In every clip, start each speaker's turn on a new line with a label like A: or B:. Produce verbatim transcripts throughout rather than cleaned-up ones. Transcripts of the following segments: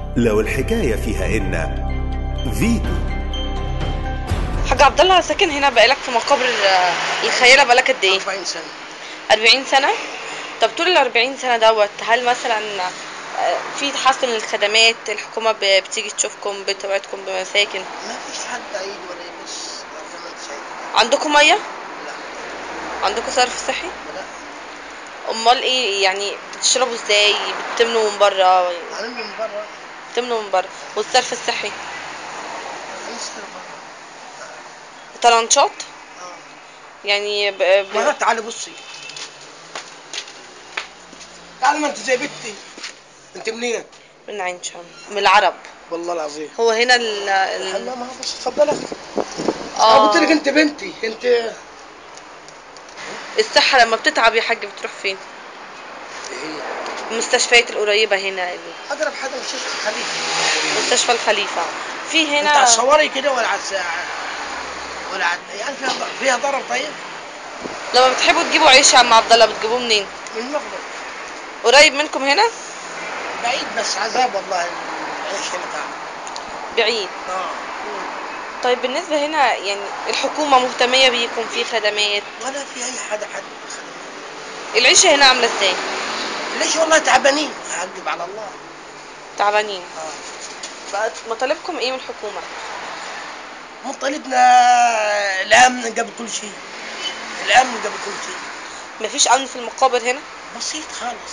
A: لو الحكاية فيها إن فيتو.
B: حاج عبد الله، ساكن هنا بقالك في مقابر الخيالة بقالك قد ايه؟
C: أربعين سنة.
B: أربعين سنة؟ طب طول الأربعين سنة دوت هل مثلا في تحسن للخدمات؟ الحكومة بتيجي تشوفكم، بتوعدكم بمساكن؟
C: ما فيش حد عيد ولا يبص زي ما انت شايف.
B: عندكم مية؟
C: لا.
B: عندكم صرف صحي؟
C: لا.
B: امال ايه يعني؟ بتشربوا ازاي؟ بتمنوا من بره؟
C: هنملي من بره.
B: بتمنوا من بره. والصرف الصحي؟
C: هنشتري بره.
B: طلنشات؟
C: اه.
B: يعني ب... ب...
C: ما تعالي بصي. تعالي، ما انت زي بنتي. انت منين؟
B: من عين شمس، من العرب.
C: والله العظيم.
B: هو هنا ال ال...
C: لا، ما بص، اتفضلي.
B: اه
C: انا قلت لك انت بنتي انت.
B: الصحة لما بتتعب يا حاج بتروح فين؟
C: هي
B: المستشفيات القريبة هنا اللي.
C: اقرب حاجه مستشفى الخليفه.
B: مستشفى الخليفة في
C: انت
B: هنا.
C: هتصوري كده ولا عس... ولا عد... يعني فيها ض- فيها ضرر. طيب.
B: لما بتحبوا تجيبوا عيش يا عم عبد الله بتجيبوه منين؟
C: من المغرب.
B: قريب منكم هنا؟
C: بعيد بس عذاب والله. العيش هنا تعب.
B: بعيد.
C: اه.
B: طيب بالنسبة هنا يعني الحكومة مهتمية بيكم في خدمات؟
C: ولا في اي حدا حد بالخدمات.
B: العيشة هنا عاملة ازاي؟
C: ليش والله تعبانين، هكذب على الله.
B: تعبانين.
C: اه.
B: بقت مطالبكم ايه من الحكومة؟
C: مطالبنا الامن قبل كل شيء. الامن قبل كل شيء.
B: مفيش امن في المقابر هنا؟
C: بسيط خالص.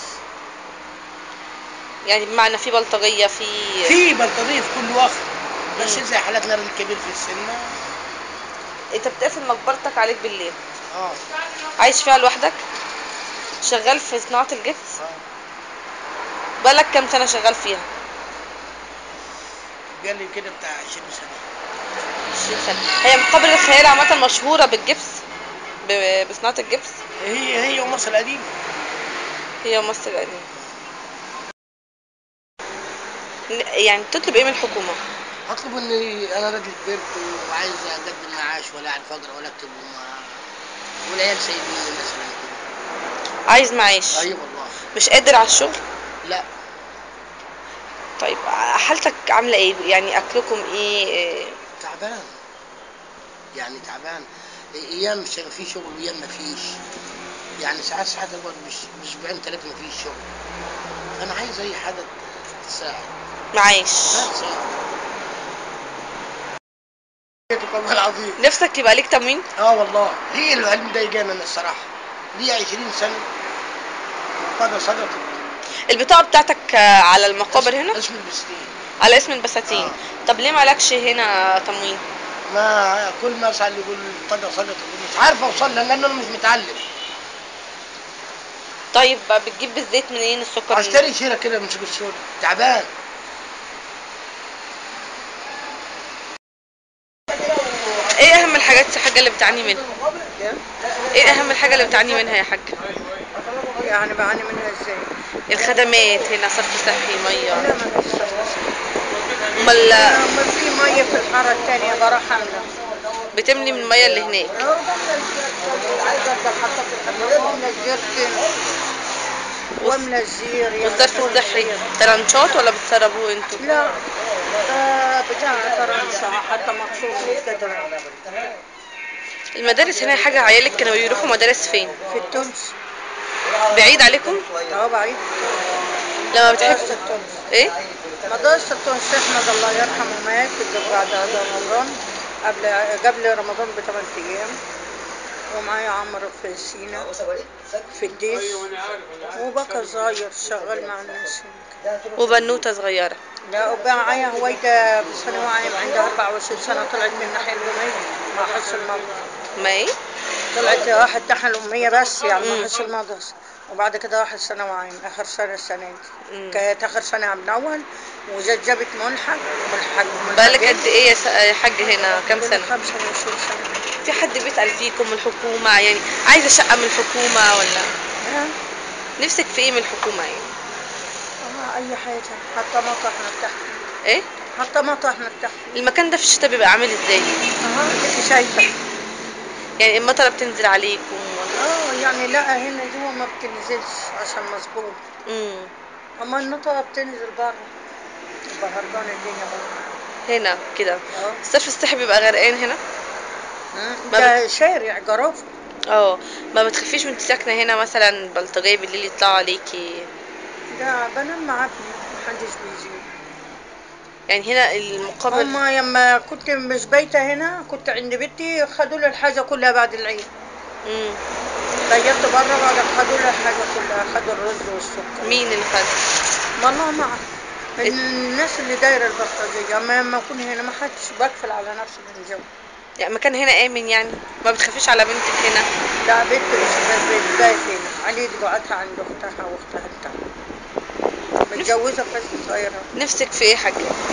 B: يعني بمعنى في بلطجية، في
C: في بلطجية في كل وقت. بس
B: مم.
C: زي حالتنا الكبير في السن.
B: انت بتقفل مقبرتك عليك بالليل؟
C: اه.
B: عايش فيها لوحدك؟ شغال في صناعة الجبس؟
C: اه.
B: بقالك كام سنة شغال فيها؟
C: قال لي كده بتاع عشرين سنة.
B: عشرين سنة. هي مقابر الخيال عامة مشهورة بالجبس، ب- بصناعة الجبس؟
C: هي هي ومصر القديمة.
B: هي مصر القديمة. يعني تطلب ايه من الحكومة؟
C: هطلب اني انا راجل كبرت وعايز اقدم معاش ولا اعرف اقرا ولا اكتب وما والعيال سايبيني مثلا كده.
B: عايز معاش؟
C: اي والله.
B: مش قادر على الشغل؟
C: لا.
B: طيب حالتك عاملة ايه؟ يعني اكلكم ايه, إيه؟
C: تعبان. يعني تعبان. ايام في شغل وايام ما فيش. يعني ساعات ساعات اقعد باسبوعين ثلاثه ما فيش شغل. فانا عايز اي حاجه تساعد.
B: معاش.
C: بس. والله العظيم.
B: نفسك يبقى ليك تموين؟
C: اه والله. هي اللي مضايقانا انا الصراحه. لي عشرين سنه. وقد صدقت.
B: البطاقة بتاعتك على المقابر هنا؟
C: اسم البستين.
B: على اسم البساتين.
C: آه.
B: طب ليه مالكش هنا تموين؟
C: ما كل ما اسال يقول الطاقه صدقت، مش عارف اوصل لها لان انا مش متعلم.
B: طيب بتجيب الزيت منين؟ السكر منين؟
C: اشتري شيله كده من سوق السود. تعبان.
B: ايه اهم الحاجات يا حاجة اللي بتعاني منها؟ ايه اهم الحاجة اللي بتعاني منها يا حاجة؟
D: يعني بعاني منها ازاي؟
B: الخدمات هنا، صرف صحي، مية.
D: لا، ما فيش صرف صحي.
B: امال
D: ما في ميه في الحاره الثانيه بروح املى.
B: بتملي من المية اللي هناك؟
D: اه، بملى الزير. عايزه افضل حاطه في الحمام واملى الزير واملى الزير. يعني
B: والصرف الصحي ترنشات ولا بتسربوه انتوا؟
D: لا، آه بتاع فرنسا حتى مخصوص كده.
B: المدارس هنا يا حاجة، عيالك كانوا بيروحوا مدارس فين؟
D: في التونس.
B: بعيد عليكم؟
D: اه، بعيد.
B: لما بتحب
D: مدرسة التونس.
B: ايه؟
D: مدرسة التونس احمد الله يرحمه مات بعد رمضان، قبل قبل رمضان بثمان ايام. ومعايا عمرو في سينا في الديش، وبكر صغير شغال مع الناس هناك.
B: وبنوتة صغيرة.
D: لا، وبقى معايا هويدا في ثانوية عامة عندها أربعة وعشرين سنة، طلعت من الناحية الأمية مع حس المدرسة.
B: ما ايه؟
D: طلعت واحد تحت الأمية بس يعني
B: مم.
D: مع حس المدرسة، وبعد كده واحد ثانوية عامة آخر سنة السنة دي.
B: مم.
D: كانت آخر سنة من أول، وزاد جابت ملحق ملحق
B: بقالك قد ايه يا س- يا حاج هنا؟ كام سنة؟
D: خمسة وعشرين سنة.
B: في حد بيسأل فيكم من الحكومة؟ يعني عايزة شقة من الحكومة ولا
D: ها؟
B: نفسك في ايه من الحكومة يعني؟
D: اه، أي حاجة، حتى مطرح نرتاح فيه.
B: ايه؟
D: حتى مطرح نرتاح فيه.
B: المكان ده في الشتاء بيبقى عامل ازاي؟
D: اه، اديكي شايفة.
B: يعني المطرة بتنزل عليكم ولا؟
D: اه، يعني لا، هنا جوا ما بتنزلش عشان مظبوط.
B: امم
D: اما المطرة بتنزل بره. بهرجان الدنيا برضه.
B: هنا كده
D: اه.
B: الصرف الصحي بيبقى غرقان هنا.
D: مم.
B: ما
D: ده شارع جرافة.
B: اه ما بتخافيش وانت ساكنه هنا مثلا بلطجيه بالليل يطلعوا عليكي؟
D: ده بنام مع ابني، محدش بيجي.
B: يعني هنا المقابل.
D: هما لما كنت مش بايتة هنا كنت عند بنتي خدوا لي الحاجة كلها بعد العيد.
B: مم.
D: بيت بره بعد خدوا لي الحاجة كلها، خدوا الرز والسكر.
B: مين اللي خد؟
D: والله ما أعرف.
B: إت-
D: الناس اللي دايرة البلطجية، أما لما أكون هنا ما حدش بقفل على نفسي من جو.
B: يعني مكان هنا امن يعني؟ ما بتخافيش على بنتك هنا؟
D: لا بنت مش بتبات هنا، علي قعدتها عند أختها وأختها التانية.
B: نفس...
D: متجوزة بس صغيرة.
B: نفسك في ايه حاجه؟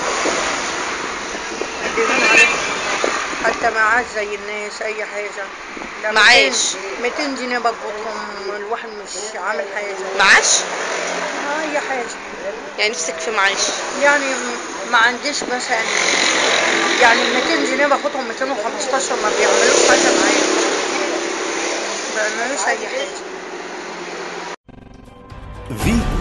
D: يديهم عليهم الله. حتى معاش زي الناس أي حاجة. ده
B: معاش؟
D: ميتين جنيه بقبضهم، الواحد مش عامل حاجة.
B: معاش؟
D: آه أي حاجة.
B: يعني نفسك في معاش؟
D: يعني م- ما عنديش مثلا، يعني ميتين جنيه باخدهم ميتين وخمستاشر ما بيعملوش حاجة معايا، ما بيعملوش أي حاجة.
A: فيتو.